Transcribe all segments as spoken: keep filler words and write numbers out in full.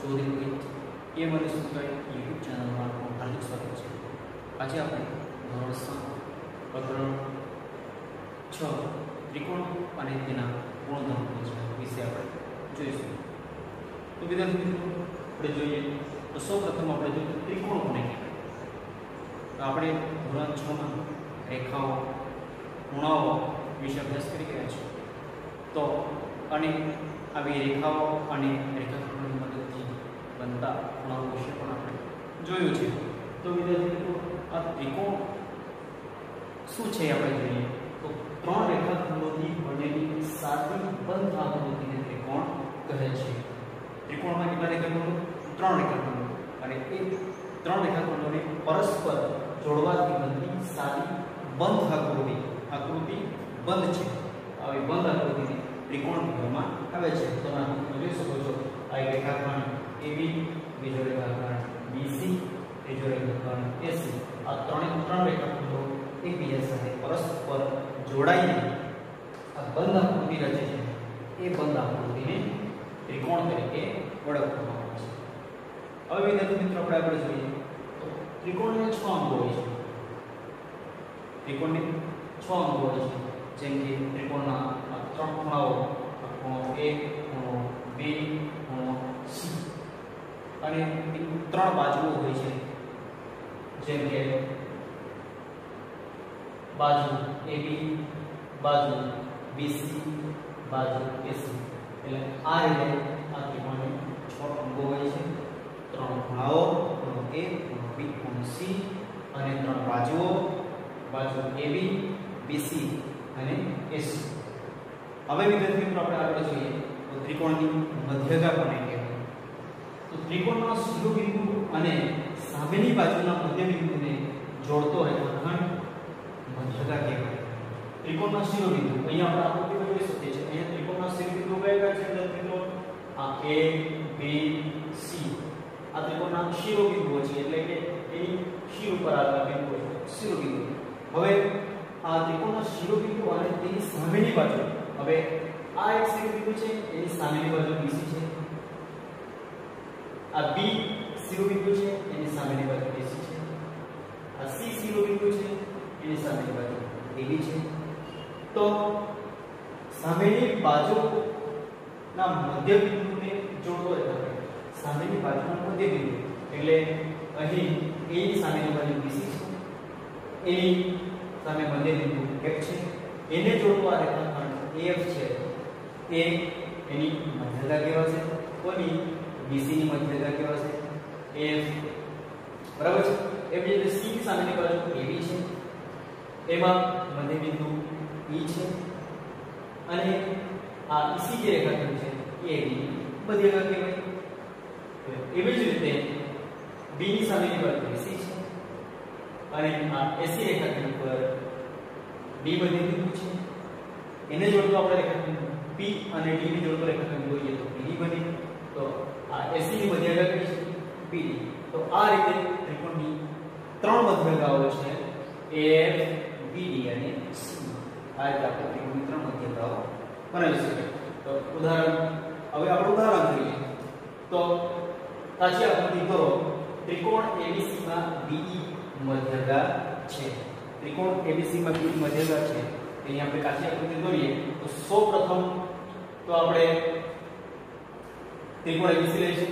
ચૌધરી રોહિત એ મને શું કહેવાય યુટ્યુબ ચેનલમાં આપનું હાર્દિક સ્વાગત છે. આજે આપણે ધોરણ સાત પ્રકરણ છ ત્રિકોણ અને તેના ગુણધર્મો વિશે આપણે જોઈશું. તો વિદ્યાર્થી મિત્રો આપણે જોઈએ તો સૌપ્રથમ આપણે જોઈએ ત્રિકોણ કોને કહેવાય. તો આપણે ધોરણ છ માં રેખાઓ ખૂણાઓ વિશે અભ્યાસ કરી રહ્યા છીએ. તો અને આવી રેખાઓ અને રેખાખંડોની મદદથી બનતા ખૂણાઓ વિશે પણ આપણે જોયું છે. તો વિદ્યાર્થી મિત્રો આ ત્રિકોણ શું છે આપણે જોઈએ તો ત્રણ રેખાખંડોથી બનેલી સાદી બંધ આકૃતિને ત્રિકોણ કહે છે. ત્રિકોણમાં કેટલા રેખાખંડો? ત્રણ રેખાખંડો, અને એ ત્રણ રેખાખંડોને પરસ્પર જોડવાથી બનતી સાદી બંધ આકૃતિ આકૃતિ બંધ છે. આવી બંધ આકૃતિને ત્રિકોણ કહેવામાં આવે છે. તો તમે જોઈ શકો છો આ એક રેખાખંડ A B, બીજો રેખાખંડ B C, ત્રીજો રેખાખંડ A C. આ ત્રણે ત્રણ રેખાખંડો એકબીજા સાથે પરસ્પર જોડાઈને આ બંધ આકૃતિ રચે છે. એ બંધ આકૃતિને ત્રિકોણ તરીકે ઓળખવામાં આવે છે. હવે વિદ્યાર્થી મિત્રો આપણે આગળ જોઈએ તો ત્રિકોણને છ અંગો હોય છે. ત્રિકોણને છ અંગો હોય છે. જેમ કે ત્રિકોણના ત્રણ ખૂણાઓ, ખૂણો A, ખૂણો B, ખૂણો C, અને ત્રણ બાજુઓ હોય છે. જેમ કે બાજુ A B, બાજુ B C, બાજુ A C. એટલે આ રીતે આ ત્રિકોણને છ અંગો હોય છે. ત્રણ ખૂણાઓ, ખૂણો A, ખૂણો B, ખૂણો C, અને ત્રણ બાજુઓ, બાજુ A B, B C અને A C. હવે વિદ્યાર્થી મિત્રો આપણે આગળ જોઈએ તો ત્રિકોણની મધ્યગા કોને કહેવાય. તો ત્રિકોણનો શિરોબિંદુ અને સામેની બાજુના મધ્યબિંદુને જોડતો રેખાખંડ મધ્યગા કહેવાય. ત્રિકોણનો શિરોબિંદુ અહીંયા આપણે આકૃતિમાં જોઈ શકીએ છીએ. અહીંયા ત્રિકોણના શિરોબિંદુ કયા કયા છે મિત્રો? આ A, B, C આ ત્રિકોણના શિરોબિંદુઓ છે. એટલે કે એની શિર ઉપર આવેલા બિંદુઓ છે શિરોબિંદુ. હવે આ ત્રિકોણના શિરોબિંદુ અને તેની સામેની બાજુ, હવે આ એક શિરોબિંદુ છે, એની સામેની બાજુ B C છે. આ B શિરોબિંદુ છે, એની સામેની બાજુ A C છે. આ C શિરોબિંદુ છે, એની સામેની બાજુ A B છે. તો સામેની બાજુના મધ્યબિંદુને જોડતો રેખાખંડ, સામેની બાજુના મધ્યબિંદુ એટલે અહીં A ની સામેની બાજુ B C છે, એની સામે મધ્યબિંદુ F છે, એને જોડતો આ રેખાખંડ A F છે. એ એની મધ્યગા કહેવાશે. કોની? B C ની મધ્યગા કહેવાશે A F. બરાબર છે. એ બીજી C ની સામેની બાજુ A B છે, એમાં મધ્યબિંદુ E છે, અને આ E C જે રેખાખંડ છે એ A B મધ્યગા કહેવાય. એવી જ રીતે B ની સામેની બાજુ A C છે, અને આ A C રેખાખંડ પર D મધ્યબિંદુ છે. એને જોડતો આપણે રેખાખંડ P અને D ને જોડતો રેખાખંડ જોઈએ તો P D બને. તો આ A C ની મધ્યગા કઈ છે? P D. તો આ રીતે ત્રિકોણની ત્રણ મધ્યગાઓ છે A F, B D અને C. આ રીતે આપણે ત્રિકોણની ત્રણ મધ્યગાઓ બનાવી શકીએ. તો ઉદાહરણ હવે આપણે ઉદાહરણ જોઈએ તો સાચી આકૃતિ કરો. ત્રિકોણ A B C માં B E મધ્યગા છે. ત્રિકોણ A B C માં B E મધ્યગા છે. અહીં આપણે કાચી આકૃતિ દોરીએ તો સૌપ્રથમ તો આપણે ત્રિકોણ A B C લઈશું.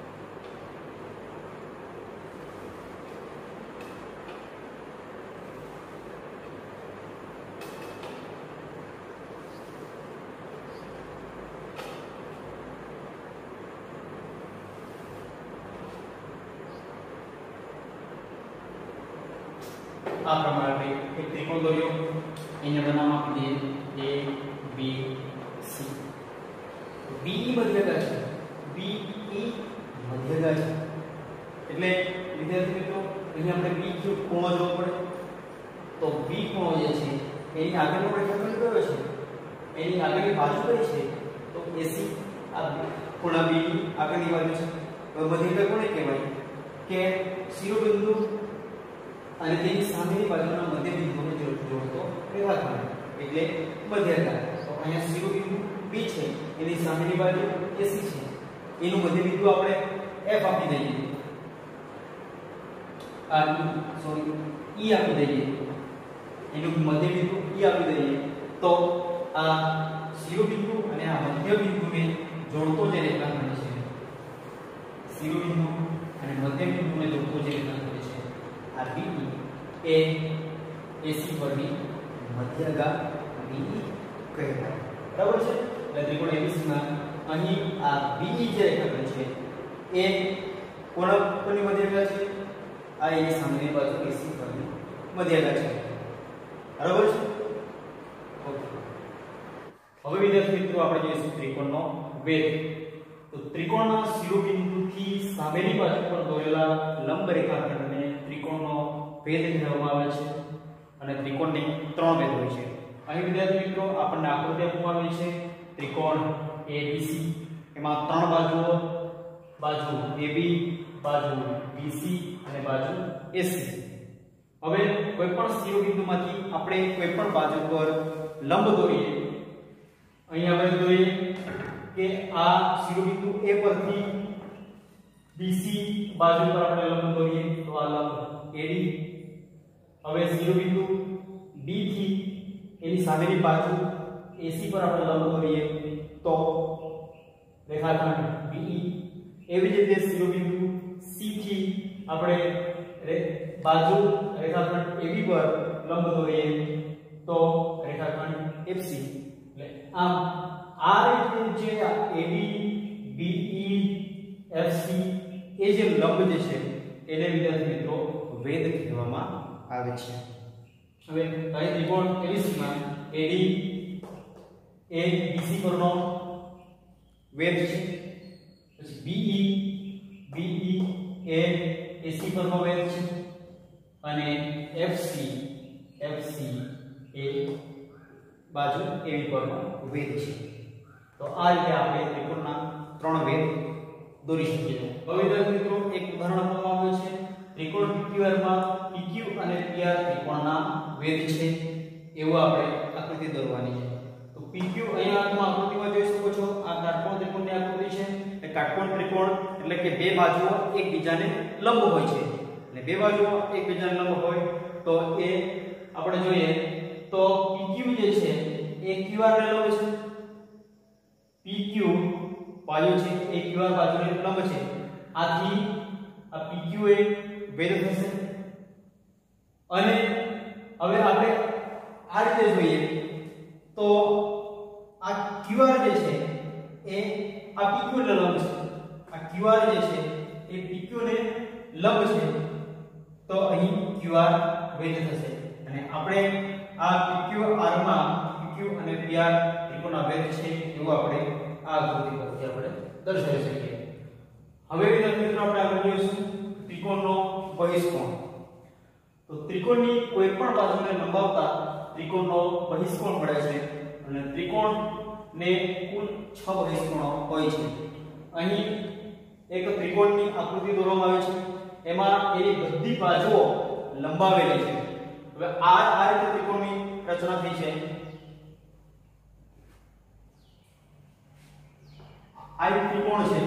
આ પ્રમાણે એક ત્રિકોણ દોર્યો. અહીંયા નામ આપી દઈએ A B C. B E મધ્યગા છે. B E મધ્યગા છે એટલે વિદ્યાર્થી મિત્રો અહીંયા આપણે B Q ખૂણો જોવો પડે. તો B ખૂણો જે છે એની આગળનો રેખાખંડ કયો છે? એની આગળની બાજુ કઈ છે? તો A C. આ ખૂણા B ની આગળની બાજુ છે. તો મધ્યગા કોને કહેવાય? કે શિરોબિંદુ અને તેની સામેની બાજુના મધ્યબિંદુને જોડતો રેખાખંડ એટલે મધ્યગા. તો અહીંયા શિરોબિંદુ B છે, એની સામેની બાજુ A C છે. એનું મધ્યબિંદુ આપણે F આપી દઈએ, આ સોરી E આપી દઈએ, એનું મધ્યબિંદુ E આપી દઈએ, તો આ શિરોબિંદુ અને આ મધ્યબિંદુને જોડતો જે રેખાખંડ છે, શિરોબિંદુ અને મધ્યબિંદુને જોડતો જે રેખાખંડ છે આ B E A A C પરની મધ્યગા B E કહેવાય. બરાબર છે. એટલે ત્રિકોણ A B C માં અહીં આ B E જે રેખાખંડ છે એ કોના પરની મધ્યગા છે? આ એની સામેની બાજુ A C પરની મધ્યગા છે. બરાબર છે. ઓકે. હવે વિદ્યાર્થી મિત્રો આપણે જોઈશું ત્રિકોણનો વેધ. તો ત્રિકોણના શિરોબિંદુથી સામેની બાજુ પર દોરેલા લંબ રેખાખંડને ત્રિકોણનો વેધ કહેવામાં આવે છે અને ત્રિકોણની ત્રણ વેધ હોય છે. અહીં વિદ્યાર્થી મિત્રો આપણને આકૃતિ આપવામાં આવી છે ત્રિકોણ A B C, એમાં ત્રણ બાજુઓ, બાજુ A B, બાજુ B C અને બાજુ A C. હવે કોઈ પણ શિરોબિંદુમાંથી આપણે કોઈ પણ બાજુ પર લંબ દોરીએ. અહીં આપણે દોરીએ કે આ શિરોબિંદુ A પરથી B C બાજુ પર આપણે લંબ દોરીએ તો આ લંબ A D. હવે શિરોબિંદુ B થી એની સામેની બાજુ A C પર આપણે લંબ દોરીએ તો રેખાખંડ B E. એવી જ રીતે શિરોબિંદુ C થી આપણે બાજુ રેખાખંડ A B પર લંબ દોરીએ તો રેખાખંડ F C. એટલે આમ આ રીતે જે A B B E F C એ જે લંબ જે છે એને વિદ્યાર્થી મિત્રો વેધ કહેવામાં આવે છે. હવે અહીં ત્રિકોણ A B C માં A D A B C પરનો વેધ છે, પછી B E B E A A C પરનો વેધ છે અને F C F C એ બાજુ A B પરનો વેધ છે. તો આ રીતે આપણે ત્રિકોણના ત્રણ વેધ દોરી શકીએ છીએ. હવે વિદ્યાર્થી મિત્રો એક ઉદાહરણ આપવામાં આવ્યું છે ત્રિકોણ P Q R માં P Q અને P R ત્રિકોણના વેધ છે એવું આપણે આકૃતિ દોરવાની છે. તો P Q અહીંયા તમે આકૃતિમાં જોઈ શકો છો આ કાટકોણ ત્રિકોણની આકૃતિ છે. એ કાટકોણ ત્રિકોણ એટલે કે બે બાજુઓ એકબીજાને લંબ હોય છે. એટલે બે બાજુઓ એકબીજાને લંબ હોય તો એ આપણે જોઈએ તો P Q જે છે એ Q R ને લંબ છે. P Q બાજુ છે એ Q R બાજુને લંબ છે. આથી આ P Q એ વેધ થશે. અને હવે આપણે આ રીતે જોઈએ તો આ Q R જે છે એ આ P Q ને લંબ છે. આ Q R જે છે એ P Q ને લંબ છે તો અહીં Q R વેધ થશે. અને આપણે આ P Q R માં P Q અને P R ત્રિકોણના વેધ છે એવું આપણે આ આકૃતિ પરથી આપણે દર્શાવી શકીએ. હવે વિદ્યાર્થી મિત્રો આપણે આગળ જોઈશું ત્રિકોણનો બહિષ્કોણ. તો ત્રિકોણની કોઈ પણ બાજુને લંબાવતા ત્રિકોણનો બહિષ્કોણ મળે છે અને ત્રિકોણને કુલ છ બહિષ્કોણો હોય છે. અહીં એક ત્રિકોણની આકૃતિ દોરવામાં આવી છે, એમાં એની બધી બાજુઓ લંબાવેલી છે. હવે આ આ રીતે ત્રિકોણની રચના થઈ છે. આ એક ત્રિકોણ છે.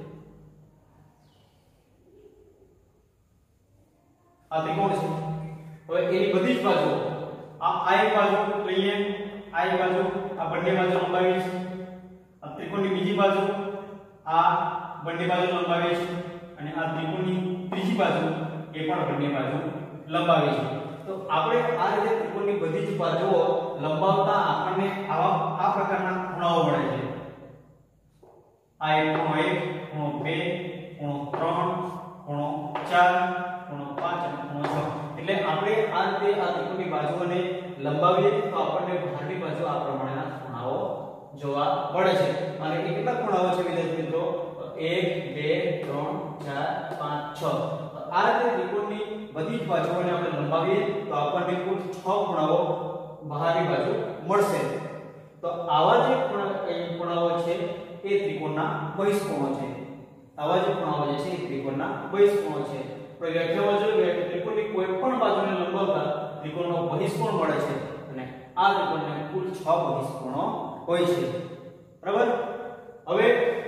આ ત્રિકોણ છે. હવે એની બધી જ બાજુઓ આ આ એક બાજુ લઈએ, આ એક બાજુ, આ બંને બાજુ લંબાવી છે. આ ત્રિકોણની બીજી બાજુ આ બંને બાજુ લંબાવી છે અને આ ત્રિકોણની ત્રીજી બાજુ એ પણ બંને બાજુ લંબાવી છે. તો આપણે આ રીતે ત્રિકોણની બધી જ બાજુઓ લંબાવતા આપણને આવા આ પ્રકારના ખૂણાઓ મળે છે. આ એક ખૂણો એક, ખૂણો બે, ખૂણો ત્રણ, ખૂણો ચાર, ખૂણો પાંચ અને ખૂણો છ. એટલે આપણે આ રીતે આ ત્રિકોણની બાજુઓને લંબાવીએ તો આપણને બહારની બાજુ આ પ્રમાણેના ખૂણાઓ જોવા મળે છે. અને એ કેટલા ખૂણાઓ છે વિદ્યાર્થી મિત્રો? એક, બે, ત્રણ, ચાર, પાંચ, છ. આ રીતે ત્રિકોણની બધી જ બાજુઓને આપણે લંબાવીએ તો આપણને કુલ છ ખૂણાઓ બહારની બાજુ મળશે. તો આવા જે ખૂણાઓ છે એ ત્રિકોણના બહિષ્કોણો છે. આવા જે ખૂણાઓ જે છે એ ત્રિકોણના બહિષ્કોણો છે. તો વ્યાખ્યામાં જોઈએ કે ત્રિકોણની કોઈ પણ બાજુને લંબાવતા ત્રિકોણનો બહિષ્કોણ મળે છે અને આ ત્રિકોણને કુલ છ બહિષ્કોણો હોય છે. બરાબર? હવે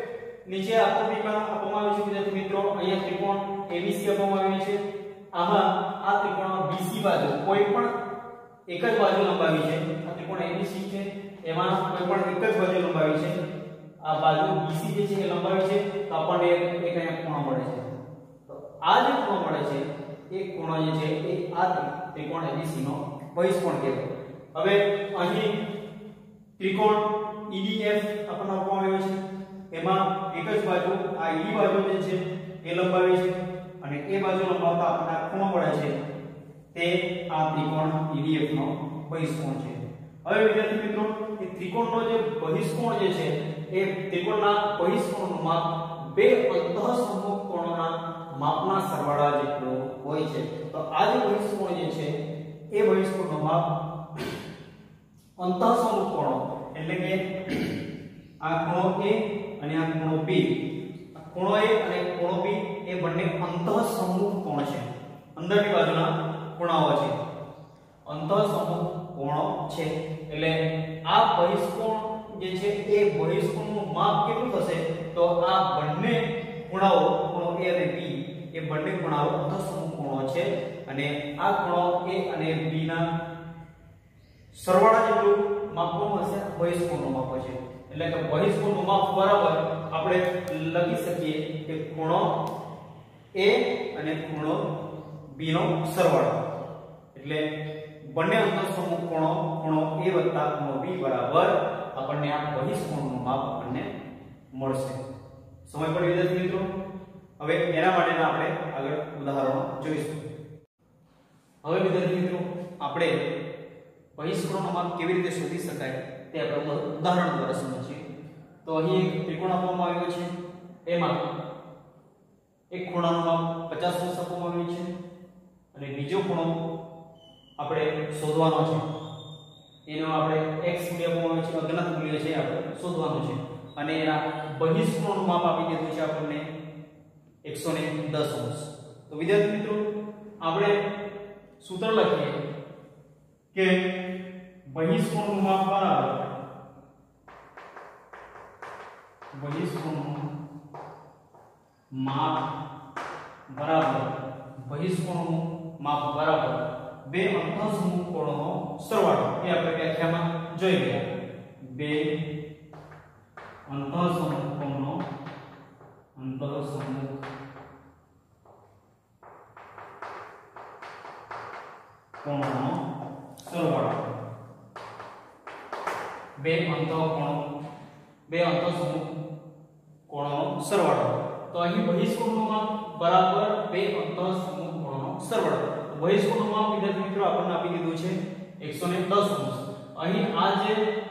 નીચે આકૃતિમાં આપવામાં આવ્યું છે વિદ્યાર્થી મિત્રો, અહીંયા ત્રિકોણ એબીસી આપવામાં આવ્યું છે. આમાં આ ત્રિકોણ બીસી બાજુ કોઈ પણ એક જ બાજુ લંબાવી છે. આ ત્રિકોણ એબીસી છે, એમાં કોઈ પણ એક જ બાજુ લંબાવી છે. આ બાજુ બીસી જે છે એ લંબાવી છે, તો આપણને એક એક અહીંયા ખૂણો મળે છે. તો આ જે ખૂણો મળે છે એ ખૂણો જે છે એ આ ત્રિકોણ એબીસી નો બહિષ્કોણ કહેવાય. હવે અહીં ત્રિકોણ ઈડીએફ આપણને આપવામાં આવ્યો છે, એમાં એક જ બાજુ આ ઈ બાજુ જે છે એ લંબાવી છે અને એ બાજુ લંબાવતા આપણને ખૂણો મળે છે, તે આ ત્રિકોણ ઈડીએફ નો બહિષ્કોણ છે. હવે વિદ્યાર્થી મિત્રો, એ ત્રિકોણનો જે બહિષ્કોણ જે છે એ ત્રિકોણના બહિષ્કોણનું માપ બે અંતઃસમુખ કોણોના માપના સરવાળા જેટલું હોય છે. તો આ જે બહિષ્કોણ જે છે એ બહિષ્કોણનું માપ અંતઃસમુખ કોણો એટલે કે આ ખૂણો A અને આ ખૂણો B, ખૂણો A અને ખૂણો B એ બંને અંતઃસમુખ કોણ છે, અંદરની બાજુના ખૂણાઓ છે, અંતઃસમુખ કોણો છે. એટલે આ બહિષ્કોણ જે છે એ બહિષ્કોણનું માપ કેટલું થશે? તો આ બંને ખૂણાઓ ખૂણો A અને B એ બંને ખૂણાઓ અંતઃસમુખ કોણો છે અને આ ખૂણો A અને B ના સરવાળા જેટલું માપવામાં હશે બહિષ્કોણનું માપ છે. એટલે કે બહિષ્કોણનું માપ બરાબર આપણે લખી શકીએ કે ખૂણો A અને ખૂણો B નો સરવાળો. એટલે બંને અંતઃસમુખ કોણો ખૂણો A વત્તા ખૂણો B બરાબર આપણને આ બહિષ્કોણનું માપ આપણને મળશે. સમજ પડી વિદ્યાર્થી મિત્રો? હવે એના માટેના આપણે આગળ ઉદાહરણો જોઈશું. હવે વિદ્યાર્થી મિત્રો, આપણે બહિષ્કોણનું માપ કેવી રીતે શોધી શકાય તે આપણે ઉદાહરણ દ્વારા સમજીએ. તો અહીં એક ત્રિકોણ આપવામાં આવ્યો છે, એમાં એક ખૂણાનું માપ પચાસ અંશ આપવામાં આવ્યું છે અને બીજો ખૂણો આપણે શોધવાનો છે. એનો આપણે x મૂલ્ય આપવામાં આવ્યું છે, અજ્ઞાત મૂલ્ય છે, આપણે શોધવાનું છે અને એના બહિષ્કોણનું માપ આપી દીધું છે આપણને એકસો દસ અંશ. તો વિદ્યાર્થી મિત્રો, આપણે સૂત્ર લખીએ કે બહિષ્કોણનું માપ બરાબર બહિષ્કોણનું માપ બરાબર બહિષ્કોણનું માપ બરાબર બે અંતઃસમુખ કોણોનો સરવાળો. એ આપણે વ્યાખ્યામાં જોઈ ગયા. બે અંતઃસમુખ કોણનો અંતઃસમુખ કોણનો સરવાળો. બે અંતઃકોણો બે અંતઃસમુખ કોણોનો સરવાળો. તો અહીં બહિષ્કોણનું માપ બરાબર બે અંતઃસમુખ કોણોનો સરવાળો. તો બહિષ્કોણનું માપ વિદ્યાર્થી મિત્રો આપણને આપી દીધું છે એકસો દસ અંશ. અહીં આ જે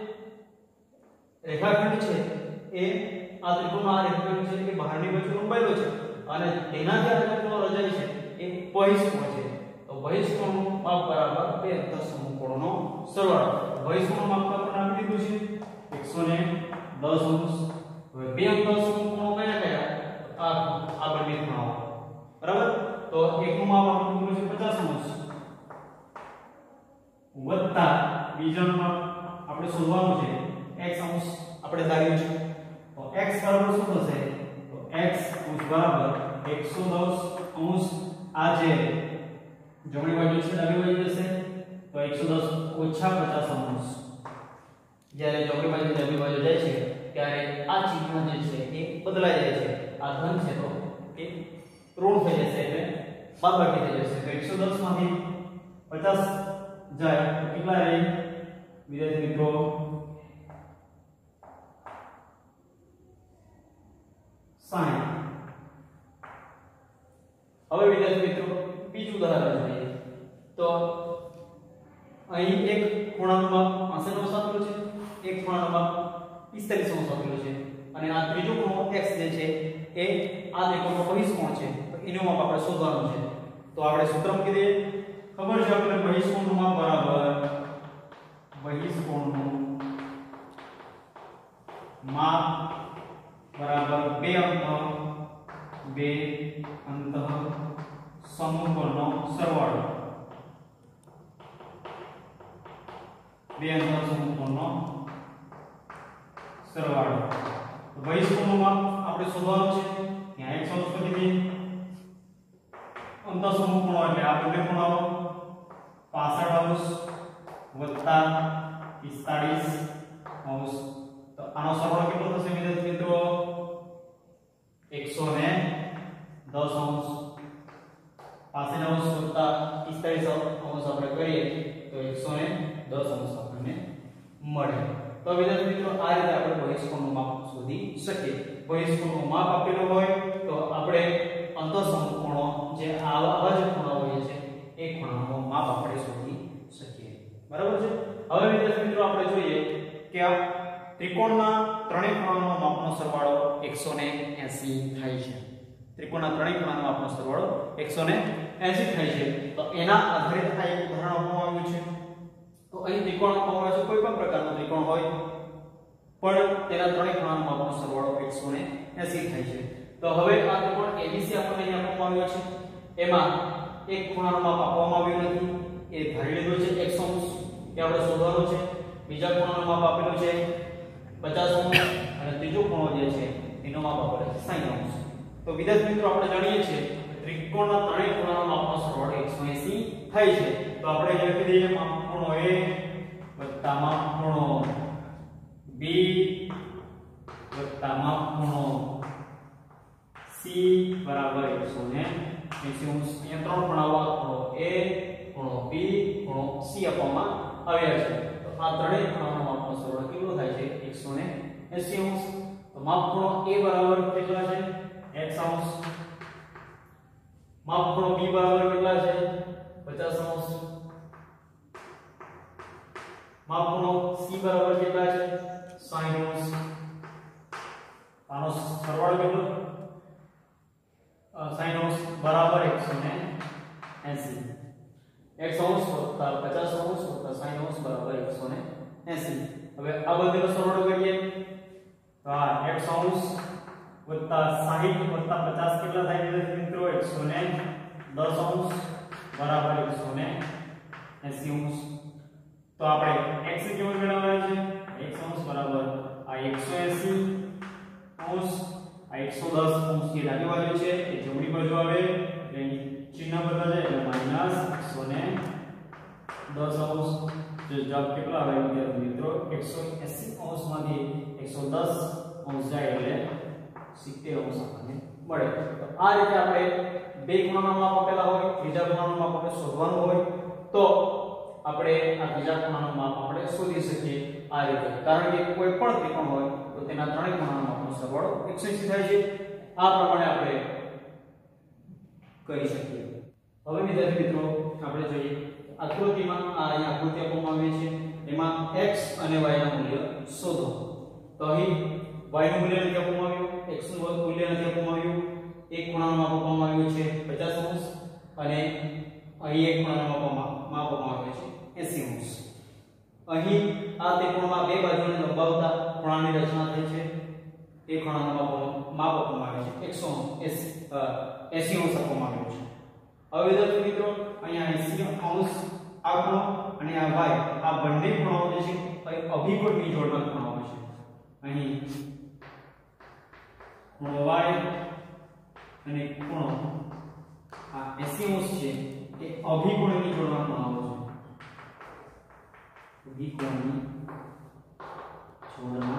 રેખાખંડ છે એ આ ત્રિકોણનો આ રેખાખંડ છે એ બહારની બાજુ લંબાયેલો છે અને તેનાથી આ ત્રિકોણ રચાય છે એ બહિષ્કોણ છે. તો બહિષ્કોણનું માપ બરાબર બે અંતઃસમુખ કોણોનો સરવાળો. બહિષ્કોણનું માપ આપણને આપી દીધું છે એકસો દસ અંશ. હવે બે અંતઃસમુખ કોણો કયા કયા? આ આ બંને ખૂણાઓ, બરાબર. તો એકનું માપ આપણને મળ્યું છે પચાસ અંશ વત્તા બીજાનું માપ આપણે શોધવાનું છે x અંશ આપણે ધાર્યું છે. તો x બરાબર શું થશે? તો x અંશ બરાબર એકસો દસ અંશ. આ જે જમણી બાજુ છે ડાબી બાજુ જશે તો એકસો દસ ઓછા પચાસ અંશ. જ્યારે જમણી બાજુ ડાબી બાજુ જાય છે ત્યારે આ ચિહ્ન જે છે એ બદલાઈ જાય છે. આ ધન છે તો એ ઋણ થઈ જશે એટલે બાદબાકી થઈ જશે. તો એકસો દસ માંથી પચાસ જાય તો કેટલા રહે વિદ્યાર્થી મિત્રો? સાઠ. હવે વિદ્યાર્થી મિત્રો, બીજું ઉદાહરણ જોઈએ. તો અહીં એક ખૂણાનું માપ પાસઠ અંશ આપેલું છે, એક ખૂણાનું માપ પિસ્તાલીસ અંશ આપેલું છે અને આ ત્રીજો ખૂણો x જે છે એ આ ત્રિકોણનો બહિષ્કોણ છે. તો એનું માપ આપણે શોધવાનું છે. તો આપણે સૂત્ર મૂકી દઈએ. ખબર છે આપણે બહિષ્કોણનું માપ બરાબર બહિષ્કોણનું માપ બરાબર બે અંત બે અંત સમૂહનો સરવાળો. બે અંત સમૂહનો સરવાળો. બહિષ્કોણનું માપ આપણે શોધવાનું છે ત્યાં x અંશ કરી દઈએ અંતઃ સમૂહ ખૂણો એટલે આ બંને ખૂણાઓ પાસઠ અંશ વત્તા પિસ્તાળીસ અંશ તો આનો સરવાળો કેટલો થશે વિદ્યાર્થી મિત્રો એકસો દસ અંશ પાસઠ અંશ વત્તા પિસ્તાળીસ અંશ આપણે કરીએ તો એકસો દસ અંશ આપણને મળે તો વિદ્યાર્થી મિત્રો આ રીતે આપણે બહિષ્કોણનું માપ શોધી શકીએ બહિષ્કોણનું માપ આપેલું હોય તો આપણે અંતઃસમૂહ ખૂણો જે આવા જ ખૂણા હોય છે એ ખૂણાનું માપ આપણે શોધી શકીએ બરાબર છે હવે વિદ્યાર્થી મિત્રો આપણે જોઈએ કે આ ત્રિકોણના ત્રણેય ખૂણાનો માપનો સરવાળો એકસો એંસી થાય છે ત્રિકોણના ત્રણેય ખૂણાનો માપનો સરવાળો એકસો એંસી થાય છે તો એના આધારે આ એક ઉદાહરણ આપવામાં આવ્યું છે તો અહીં ત્રિકોણ આપવામાં આવે છે કોઈ પણ પ્રકારનો ત્રિકોણ હોય પણ તેના ત્રણેય ખૂણાનો માપનો સરવાળો એકસો એંસી થાય છે તો હવે આ ત્રિકોણ એબીસી આપણને અહીં આપવામાં આવ્યો છે એમાં એક ખૂણાનો માપ આપવામાં આવ્યું નથી એ ધારી લીધું છે એકસો અંશ કે આપણે શોધવાનું છે બીજા ખૂણાનું માપ આપેલું છે પચાસ અંશ અને ત્રીજો ખૂણો જે છે એનો માપ આપેલો છે સાઈઠ અંશ તો વિદ્યાર્થી મિત્રો આપણે જાણીએ છીએ ત્રિકોણના ત્રણેય ખૂણાનો માપનો સરવાળો એકસો એંસી થાય છે તો આપણે લખી દઈએ માપ ખૂણો A વત્તા માપ ખૂણો B વત્તા માપ ખૂણો C બરાબર એકસો એંસી અંશ અહીંયા ત્રણ ખૂણાઓ ખૂણો A ખૂણો B ખૂણો C આપવામાં આવ્યા છે તો આ ત્રણેય ખૂણાનો માપનો સરવાળો કેટલો થાય છે એકસો એંસી અંશ તો માપ ખૂણો A બરાબર કેટલા છે x અંશ માપ ખૂણો B બરાબર કેટલા છે પચાસ અંશ માપ ખૂણો C બરાબર કેટલા છે સાઈઠ અંશ આનો સરવાળો કેટલો સાઈઠ અંશ બરાબર એકસો એંસી x અંશ વત્તા પચાસ અંશ વત્તા સાઈઠ અંશ બરાબર એકસો એંસી હવે આ બંનેનો સરવાળો કરીએ તો આ x અંશ વત્તા સાઈઠ વત્તા પચાસ કેટલા થાય વિદ્યાર્થી મિત્રો એકસો દસ અંશ બરાબર એકસો એંસી અંશ તો આપણે x ની કિંમત મેળવવાની છે x અંશ બરાબર આ એકસો એંસી અંશ આ એકસો દસ અંશ જે ડાબી બાજુ છે એ જમણી બાજુ આવે એટલે ચિહ્ન બદલાય એટલે માઈનસ એકસો દસ અંશ જે જવાબ કેટલો આવે વિદ્યાર્થી મિત્રો એકસો એંસી અંશમાંથી એકસો દસ અંશ જાય એટલે સિત્તેર અંશ આપણને મળે તો આ રીતે આપણે બે ખૂણાના માપ આપેલા હોય ત્રીજા ખૂણાનું માપ આપણે શોધવાનું હોય તો આપણે આ ત્રીજા ખૂણાનું માપ આપણે શોધી શકીએ આ રીતે કારણ કે કોઈ પણ ત્રિકોણ હોય તો તેના ત્રણેય ખૂણાના માપનો સરવાળો એકસો એંસી થાય છે આ પ્રમાણે આપણે કરી શકીએ હવે વિદ્યાર્થી મિત્રો આપણે જોઈએ આકૃતિમાં આ અહીં આકૃતિ આપવામાં આવી છે એમાં x અને y ના મૂલ્ય શોધો તો અહીં y નું મૂલ્ય નથી આપવામાં આવ્યું x નું મૂલ્ય નથી આપવામાં આવ્યું એક ખૂણાનું માપ આપવામાં આવ્યું છે પચાસ અંશ અને અહીં એક ખૂણાનું માપ આપવામાં આવ્યું છે એંસી અંશ અહીં આ ત્રિકોણમાં બે બાજુને લંબાવતા ખૂણાની રચના થઈ છે એ ખૂણાનું માપ માપ આપવામાં આવ્યું છે એકસો એંસી અંશ આપવામાં આવ્યું છે હવે વિદ્યાર્થી મિત્રો અહીંયા એંસી અંશ આ ખૂણો અને આ y આ બંને ખૂણાઓ જે છે અભિકોણની જોડના ખૂણાઓ છે અહીં ખૂણો y અને ખૂણો આ એંસી અંશ છે એ અભિકોણની જોડના ખૂણાઓ છે અભિકોણની જોડના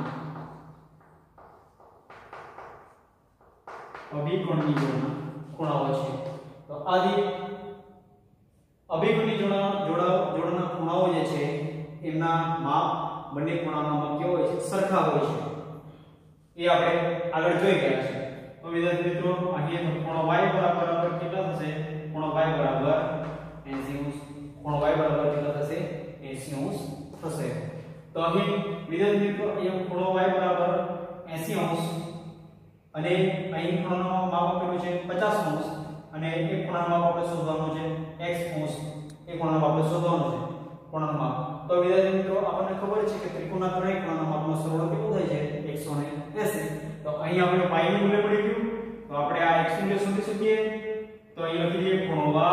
અભિકોણની જોડના ખૂણાઓ છે તો આ જે અભિકોણની જોડના જોડા જોડના ખૂણાઓ જે છે એમના માપ બંને ખૂણાના માપ કેવો હોય છે સરખા હોય છે એ આપણે આગળ જોઈ ગયા છે તો વિદ્યાર્થી મિત્રો અહીં ખૂણો y બરાબર કેટલા થશે ખૂણો y બરાબર એંસી અંશ ખૂણો y બરાબર કેટલા થશે એંસી અંશ થશે તો અહીં વિદ્યાર્થી મિત્રો અહીંયા ખૂણો y બરાબર એંસી અંશ અને અહીં ખૂણાનો માપ આપેલું છે પચાસ અંશ અને એક ખૂણાનો માપ આપણે શોધવાનો છે x અંશ એક ખૂણાનો માપ આપણે શોધવાનો છે ખૂણાનો માપ તો વિદ્યાર્થી મિત્રો આપણને ખબર છે કે ત્રિકોણના ત્રણેય ખૂણાના માપનો સરવાળો કેટલો થાય છે એકસો એંસી તો અહીં આપણે y નું મૂલ્ય મળી ગયું તો આપણે આ x નું મૂલ્ય શોધી શકીએ તો અહીં લખી દઈએ ખૂણો y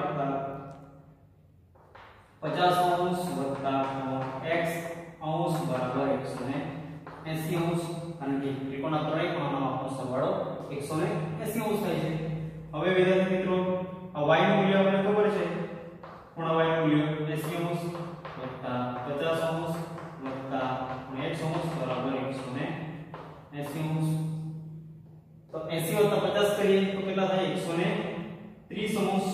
પચાસ અંશ વત્તા ખૂણો x અંશ બરાબર એકસો એંસી અંશ કારણ કે ત્રિકોણના ત્રણેય ખૂણાનો માપનો સરવાળો એકસો એંસી અંશ થાય છે. હવે વિદ્યાર્થી મિત્રો આ y નું મૂલ્ય આપણને ખબર છે. ખૂણા y નું મૂલ્ય એંસી અંશ વત્તા પચાસ અંશ વત્તા x અંશ બરાબર એકસો એંસી અંશ. તો એંસી વત્તા પચાસ કરીએ તો કેટલા થાય? એકસો ત્રીસ અંશ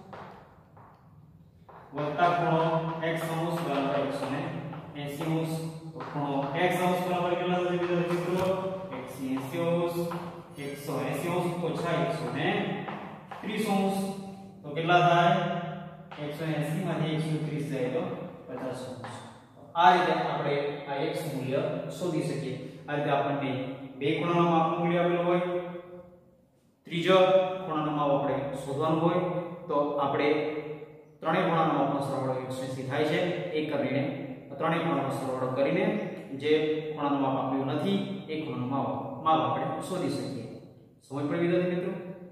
વત્તા ખૂણો x અંશ બરાબર એકસો એંસી અંશ. તો ખૂણો x અંશ બરાબર કેટલા થશે વિદ્યાર્થી મિત્રો? એકસો એંસી અંશ. એકસો એંસી અંશ ઓછા એકસો ત્રીસ અંશ તો કેટલા થાય? એકસો એંસી માંથી એકસો ત્રીસ જાય તો પચાસ અંશ. આ રીતે આપણે આ x મૂલ્ય શોધી શકીએ. આ રીતે આપણને બે ખૂણાનું માપનું મૂલ્ય આપેલું હોય, ત્રીજો ખૂણાનું માપ આપણે શોધવાનું હોય, તો આપણે ત્રણેય ખૂણાના માપનો સરવાળો એકસો એંસી થાય છે. એક કરીને ત્રણેય ખૂણાનો સરવાળો કરીને જે ખૂણાનું માપ આપ્યું નથી એ ખૂણાનું માપ માપ આપણે શોધી શકીએ. સમજ પડી વિદ્યાર્થી મિત્રો?